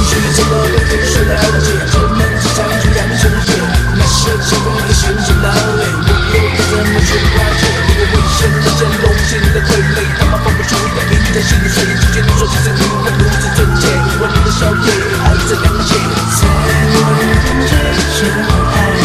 许怎么被覆水了解？这门是长久养成业，那些成功也陷进劳累，我又该怎么去化解？如果危险的剑龙进的傀儡，他们放不出的一点心碎，直接你说其实你会如此纯洁，我你的笑靥，爱在两界，在我的感觉就爱。